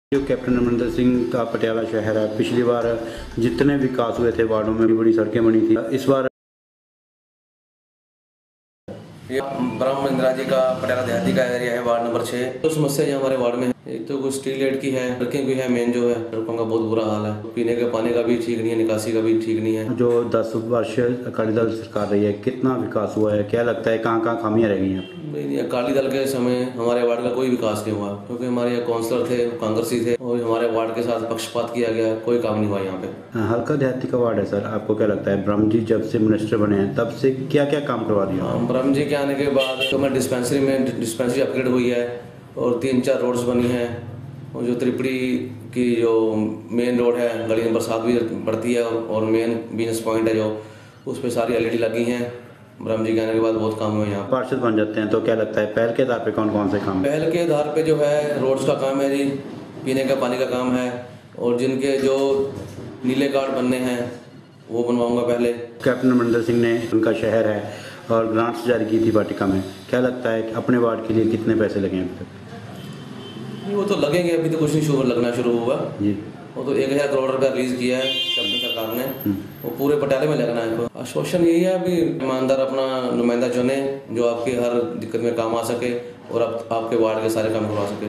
जो कैप्टन अमरिंदर सिंह का पटियाला शहर है, पिछली बार जितने विकास हुए थे वार्डों में बड़ी सड़कें बनी थी, इस बार ये ब्रह्म इंदिरा जी का पटियाला देहाती का एरिया है, वार्ड नंबर 6। तो समस्या जो हमारे वार्ड में है, एक तो कुछ स्ट्रीट लाइट की है, सड़कें भी है, मेन जो है सड़कों का बहुत बुरा हाल है, पीने के पानी का भी ठीक नहीं है, निकासी का भी ठीक नहीं है। जो 10 वर्ष अकाली दल सरकार रही है, कितना विकास हुआ है, क्या लगता है कहाँ कहाँ खामियां रह गई हैं? नहीं, अकाली दल के समय हमारे वार्ड का कोई विकास नहीं हुआ, क्योंकि हमारे यहाँ काउंसलर थे, कांग्रेसी थे, और हमारे वार्ड के साथ पक्षपात किया गया, कोई काम नहीं हुआ यहाँ पे। हल्का देहाती का वार्ड है सर, आपको क्या लगता है ब्रह्म जी जब से मिनिस्टर बने हैं तब से क्या क्या काम करवा दिया? ब्रह्म जी के आने के बाद तो हमारी डिस्पेंसरी अपग्रेड हुई है और 3-4 रोड्स बनी हैं, और जो त्रिपुरी की जो मेन रोड है, गली नंबर 7 भी बढ़ती है, और मेन बिजनेस पॉइंट है जो, उस पर सारी LED लगी हैं। ब्रह्म जी के आने के बाद बहुत काम हुए यहाँ। पार्षद बन जाते हैं तो क्या लगता है पहल के आधार पे कौन कौन से काम? पहल के आधार पे जो है रोड्स का काम है जी, पीने का पानी का काम है, और जिनके जो नीले कार्ड बनने हैं वो बनवाऊंगा पहले। कैप्टन अमरिंदर सिंह ने उनका शहर है और ग्रांट्स जारी की थी वाटिका में, क्या लगता है अपने वार्ड के लिए कितने पैसे लगे अभी तक? वो तो लगेंगे, अभी तो कुछ नहीं लगना शुरू हुआ जी, वो तो 1000 करोड़ रुपया रिलीज किया है कैप्टन सरकार ने, वो पूरे पटियाले में लगना है। तो आश्वासन यही है अभी ईमानदार अपना नुमाइंदा चुने जो आपकी हर दिक्कत में काम आ सके और आपके वार्ड के सारे काम करवा सके।